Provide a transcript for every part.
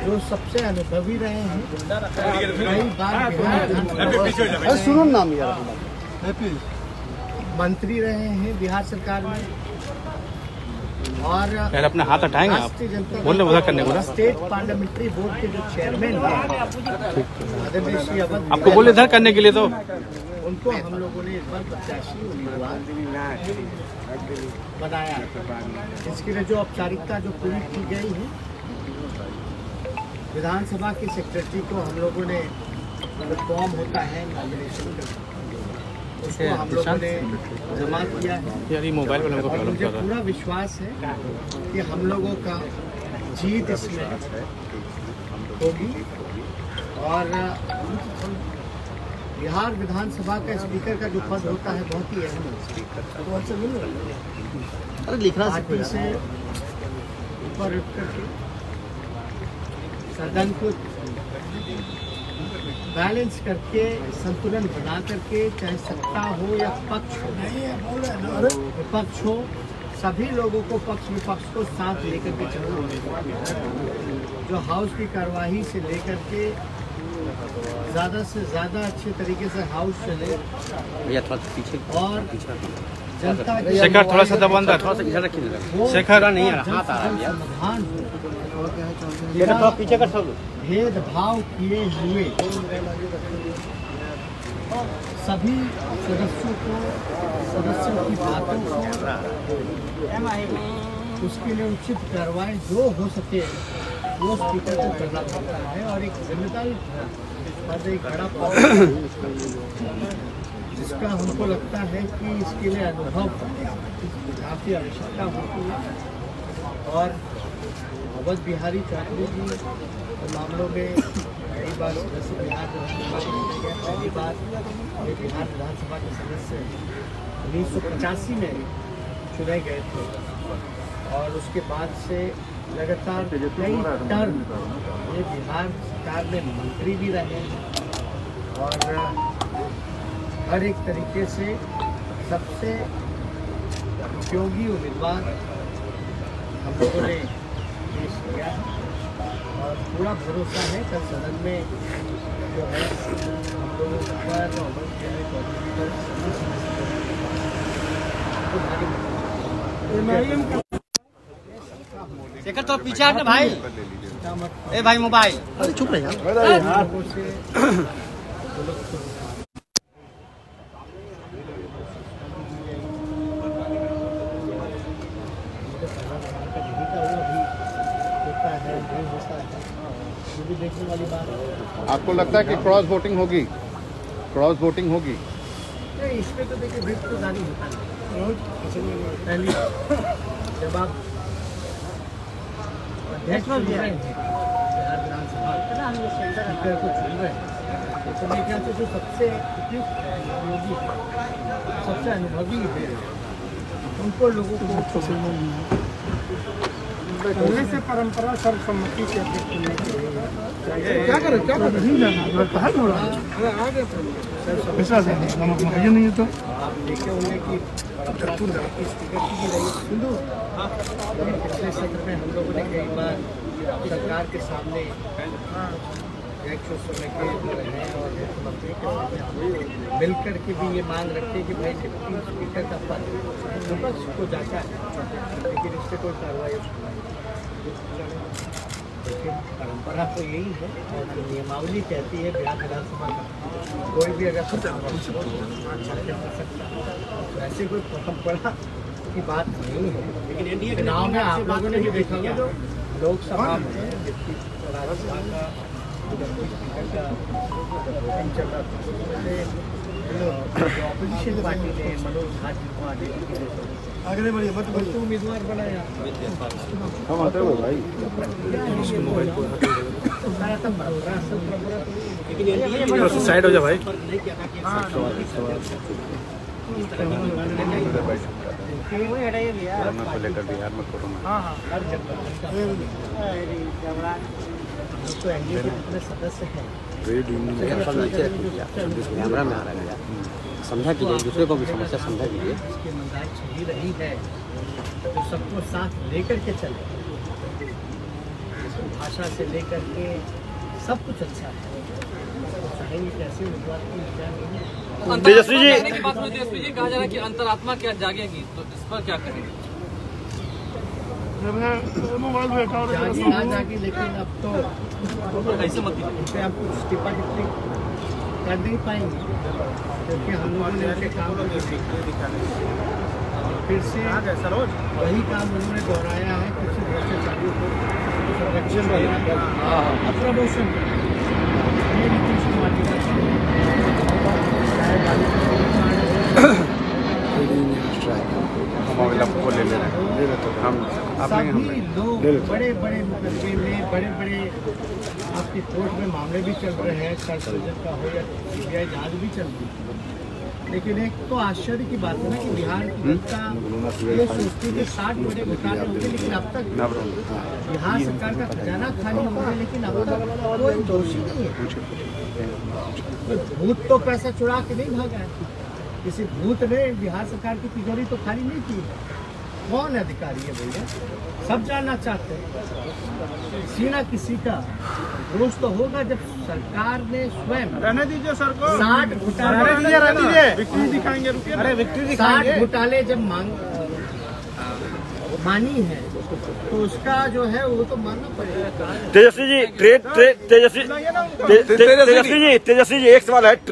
जो सबसे अनुभवी रहे हैं, कई बार सुनो नाम यार, मंत्री रहे हैं बिहार सरकार में, और यार अपना हाथ हटाएंगे आप, बोलने उधर करने को ना। स्टेट पार्लियामेंट्री बोर्ड के जो चेयरमैन हैं आदरणीय श्री अवध, आपको बोले इधर करने के लिए, तो उनको हम लोगों ने इस बार प्रत्याशी उम्मीदवार बनाया। इसके लिए जो औपचारिकता जो पूरी की गई है, विधानसभा के सेक्रेटरी को हम लोगों ने जो फॉर्म होता है नॉमिनेशन का, उसको हम लोगों ने जमा किया है। यार ये मोबाइल वालों को प्रॉब्लम मुझे कर रहा है। पूरा विश्वास है कि हम लोगों का जीत इसमें होगी, और बिहार विधानसभा का स्पीकर का जो पद होता है बहुत ही अहम अरे लिखना पार्टी से ऊपर उठ करके सदन को बैलेंस करके, संतुलन बना करके, चाहे सत्ता हो या पक्ष हो, विपक्ष हो, सभी लोगों को पक्ष विपक्ष को साथ लेकर के चलना होगा। जो हाउस की कार्यवाही से लेकर के ज़्यादा से ज़्यादा अच्छे तरीके से हाउस चले, भैया थोड़ा पीछे और जनता के शेखर थोड़ा सा दबा अंदर, थोड़ा सा इधर रखिए, शेखर नहीं आ रहा, हाथ आ रहा है यार, समाधान थोड़ा पीछे कर सब भेदभाव किए हुए सभी सदस्यों की बातों को, उसके लिए उचित कार्रवाई जो हो सके वो स्पीकर को करना पड़ता है, और एक जिम्मेदारी एक बड़ा जिसका हमको लगता है कि इसके लिए अनुभव काफ़ी आवश्यकता होती है। और अवध बिहारी चौधरी जी मामलों में कई बार सदस्य बिहार विधानसभा के चुने गए। पहली बार ये बिहार विधानसभा के सदस्य 1985 में चुने गए थे, और उसके बाद से लगातार कई टर्म ये बिहार सरकार में मंत्री भी रहे, और हर एक तरीके से सबसे उपयोगी उम्मीदवार हम लोगों ने पेश किया है, और पूरा भरोसा है कल सदन में जो है हम लोगों पर शेखर तो पीछे हटना भाई, ए भाई मोबाइल, अरे चुप रहे यार। देखने वाली बात है। आपको लगता है कि क्रॉस वोटिंग होगी? क्रॉस वोटिंग होगी? नहीं, इसमें तो देखिए विप तो जारी होता है। पहली जब आप अध्यक्ष चुन रहे हैं बिहार विधानसभा स्पीकर को चुन रहे हैं, तो मेरे ख्याल से जो सबसे उपयुक्त है, उपयोगी है, सबसे अनुभवी है, उनको लोगों को पहले से परंपरा सर्वसम्मति से क्या करें नहीं जाना हो रहा है। नहीं है तो आप देखे होंगे कि स्पीकर की भी रही सुनो, पिछले सत्र में हम लोगों ने कई बार सरकार के सामने समय के हैं और मुख्यमंत्री के सामने मिलकर के भी ये मांग रखते हैं कि भाई डिप्टी स्पीकर का पद विपक्ष को जाता है, लेकिन इससे कोई कार्रवाई। लेकिन परंपरा तो यही है, और नियमावली कहती है बिहार विधानसभा का कोई भी अगर कर सकता, ऐसे कोई परंपरा की बात नहीं है। लेकिन चुनाव में आप लोगों ने भी देखा होगा, जो लोकसभा में डिप्टी राज्यसभा का डिप्टी स्पीकर का वोटिंग चल रहा था, ऑपोजिशन पार्टी ने मनोज झा जी को आगे बढ़िए मत उम्मीदवार बनाया। हम आते हो भाई, साइड हो जा भाई। लेकर बिहार में फोटो में तो एनडीए के जितने सदस्य हैं कैमरा में आ रहा है, समझा कीजिए, दूसरे को भी समस्या समझा कीजिए। इसकी ईमानदारी चली रही है, तो सबको साथ लेकर के चले। भाषा से लेकर के सब कुछ अच्छा है। तो चाहेंगे कैसे उम्मीदवार की विचार नहीं। तेजस्वी जी की बात में तेजस्वी जी कहा जा रहा है कि अंतरात्मा क्या जागेगी, तो इस पर क्या करेंगे? जागी ना जागी, लेकिन अब तो ऐसे मत कीजिए। इस पर हम कुछ टिप्पा टिप्पणी कर नहीं पाएंगे, क्योंकि हम लोगों ने उनके काम को फिर से वही काम उन्होंने दोहराया है। कुछ भ्रष्टाचारियों को संरक्षण देना, प्रमोशन ये नीतीश कुमार जी का सभी लोग बड़े बड़े मुकदमे में, बड़े बड़े आपकी कोर्ट में मामले भी चल रहे हैं, संसद का हो या सीबीआई जांच भी चल रही है। लेकिन एक तो आश्चर्य की बात है ना कि बिहार की जनता ये सोचती है 60 बड़े घोटाले होंगे, लेकिन अब तक बिहार सरकार का खजाना खाली हो गया, लेकिन अब तक कोई दोषी नहीं है। भूत तो पैसा चुरा के नहीं भागा है, किसी भूत ने बिहार सरकार की तिजोरी तो खाली नहीं की है। कौन अधिकारी है भैया, सब जानना चाहते हैं। किसी ना किसी का दोष तो होगा जब सरकार ने स्वयं रहने दीजिए सर को, 60 घोटाले विक्ट्री दिखाएंगे, रुकिए। अरे विक्ट्री 60 घोटाले जब मानी है तो उसका जो है वो तो मानना पड़ेगा। तेजस्वी जी तेजस्वी जी एक सवाल है।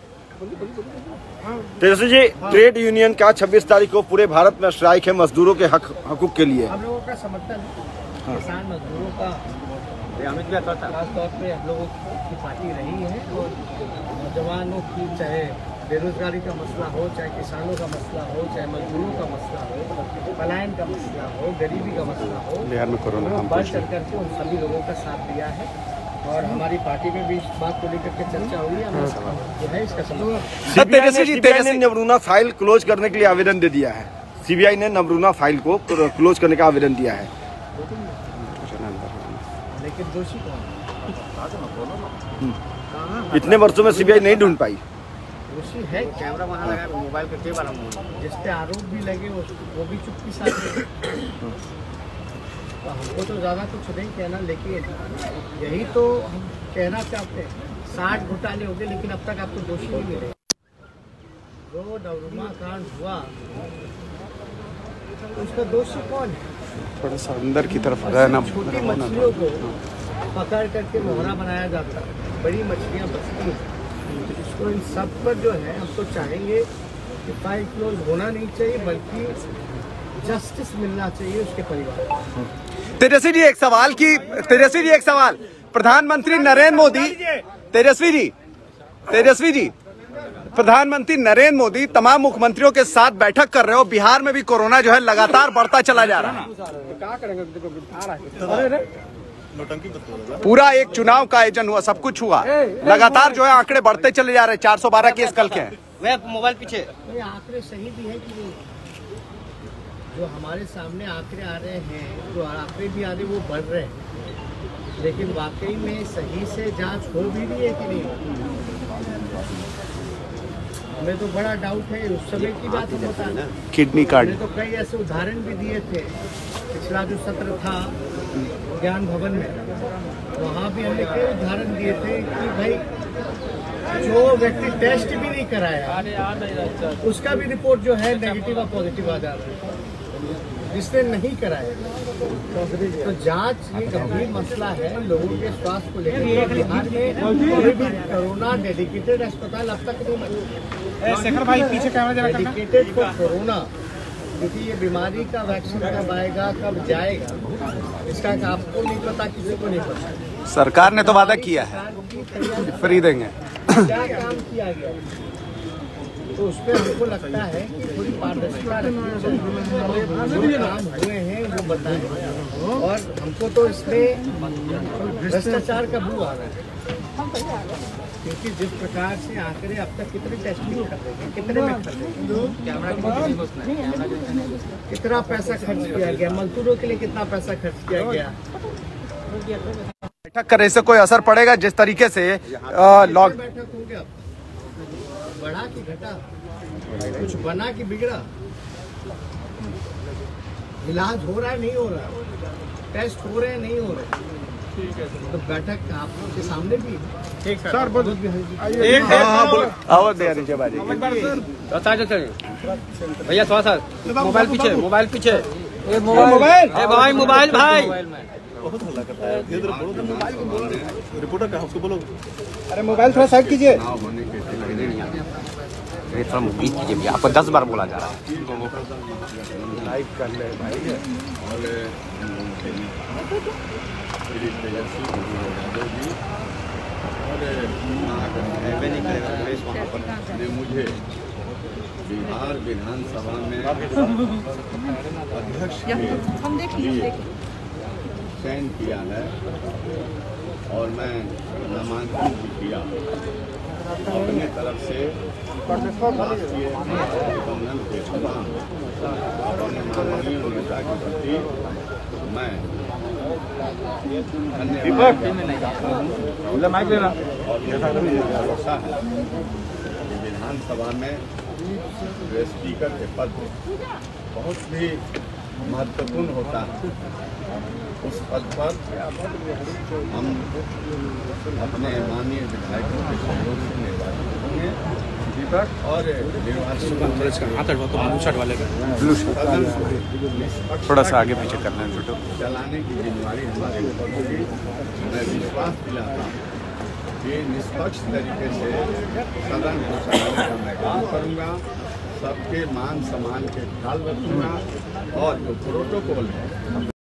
तेजस्वी जी, ट्रेड यूनियन का 26 तारीख को पूरे भारत में स्ट्राइक है मजदूरों के हकूक के लिए। हम लोगों का समर्थन है, किसान मजदूरों का खास तौर पे हम लोगों की पार्टी रही है, और नौजवानों की चाहे बेरोजगारी का मसला हो, चाहे किसानों का मसला हो, चाहे मजदूरों का मसला हो, पलायन का मसला हो, गरीबी का मसला हो, बिहार में कोरोना बढ़ चढ़ करके उन सभी लोगों का साथ दिया है। और हमारी पार्टी में भी इस बात को लेकर के चर्चा हुई है, जो है इसका सीबीआई ने नमरूना फाइल क्लोज करने के लिए आवेदन दे दिया है। सीबीआई ने नमरूना फाइल को क्लोज करने का आवेदन दिया है, लेकिन दोषी कौन? इतने वर्षों में सीबीआई नहीं ढूंढ पाई। दोषी है कैमरा वहाँ लगा, मोबाइल के बार जिस पे आरोप भी लगे वो भी चुप्पी साथ। तो हमको तो ज़्यादा कुछ नहीं कहना, लेकिन यही तो हम कहना चाहते हैं, 60 घोटाले हो गए लेकिन अब तक आपको दोषी नहीं मिले। जो नवरुमा कांड हुआ तो उसका दोषी कौन है? थोड़ा सा अंदर की तरफ रहना। छोटी मछलियों को पकड़ करके मोहरा बनाया जाता है, बड़ी मछलियाँ बचती हैं। इसको इन सब पर जो है हम तो चाहेंगे कि फाइल क्लोज होना नहीं चाहिए, बल्कि जस्टिस मिलना चाहिए उसके परिवार को। तेजस्वी जी एक सवाल, प्रधानमंत्री नरेंद्र मोदी, तेजस्वी जी प्रधानमंत्री नरेंद्र मोदी तमाम मुख्यमंत्रियों के साथ बैठक कर रहे हो। बिहार में भी कोरोना जो है लगातार बढ़ता चला जा रहा है। पूरा एक चुनाव का आयोजन हुआ, सब कुछ हुआ, लगातार जो है आंकड़े बढ़ते चले जा रहे हैं। 412 केस कल के हैं। मोबाइल पीछे आंकड़े सही भी है कि जो हमारे सामने आंकड़े आ रहे हैं, जो आंकड़े भी आ रहे वो बढ़ रहे हैं, लेकिन वाकई में सही से जांच हो भी रही है कि नहीं, हमें तो बड़ा डाउट है। उस समय की बात हम बता रहे हैं, किडनी कार्ड तो कई ऐसे उदाहरण भी दिए थे। पिछला जो सत्र था ज्ञान भवन में, वहाँ भी हमने कई उदाहरण दिए थे कि भाई जो व्यक्ति टेस्ट भी नहीं कराया उसका भी रिपोर्ट जो है नेगेटिव और पॉजिटिव आ जाता है, जिसने नहीं कराया। तो जांच ये गंभीर मसला है लोगों के स्वास्थ्य को लेकर। बिहार में कोई भी कोरोना डेडिकेटेड अस्पताल अब तक नहीं बना, डेडिकेटेड फॉर कोरोना, क्योंकि ये बीमारी का वैक्सीन कब आएगा, कब जाएगा, इसका आपको नहीं पता, किसी को नहीं पता। सरकार ने तो वादा किया है फ्री देंगे। क्या काम किया गया, तो उस पर हमको लगता है कि थोड़ी पारदर्शिता रखनी चाहिए। जो काम हुए हैं वो बताएं, और हमको तो इसमें भ्रष्टाचार का बू आ रहा है, क्योंकि जिस प्रकार से आंकड़े अब तक कितने टेस्टिंग कर रहे हैं, कितने में कर रहे हैं, कितना पैसा खर्च किया गया, मजदूरों के लिए कितना पैसा खर्च किया गया। बैठक करने से कोई असर पड़ेगा? जिस तरीके से लॉक बैठक हो गया, बढ़ा कि घटा, कुछ बना कि बिगड़ा, इलाज हो रहा है नहीं हो रहा, टेस्ट हो रहे हैं नहीं हो रहे, तो बैठक आपके सामने भी ठीक सर बोलो आवाज दे नीचे बाजी भैया थोड़ा सा मोबाइल पीछे मोबाइल भाई रिपोर्टर का उसको बोलो अरे मोबाइल थोड़ा साइड कीजिए थोड़ा बीच कीजिए भैया, आपको 10 बार बोला जा रहा है। लाइव कर ले भाई ने मुझे बिहार विधानसभा में अध्यक्ष के लिए चयन किया है और मैं नामांकन भी किया। अपने तरफ से राष्ट्रीय गठबंधन के तमाम अपने माननीय नेता के प्रति मैं धन्यवाद भरोसा है कि विधानसभा में स्पीकर के पद बहुत ही महत्वपूर्ण होता है। उस पद पर हम अपने माननीय विधायकों के सहयोग से निर्वाचित होंगे और निर्वाचन थोड़ा सा आगे पीछे करना है छोटो चलाने की जिम्मेदारी हमारे ऊपर होगी। मैं विश्वास दिलाता हूँ कि निष्पक्ष तरीके से सदन को चलाने का मैं काम करूँगा, सबके मान सम्मान के ख्याल रखूँगा और जो प्रोटोकॉल है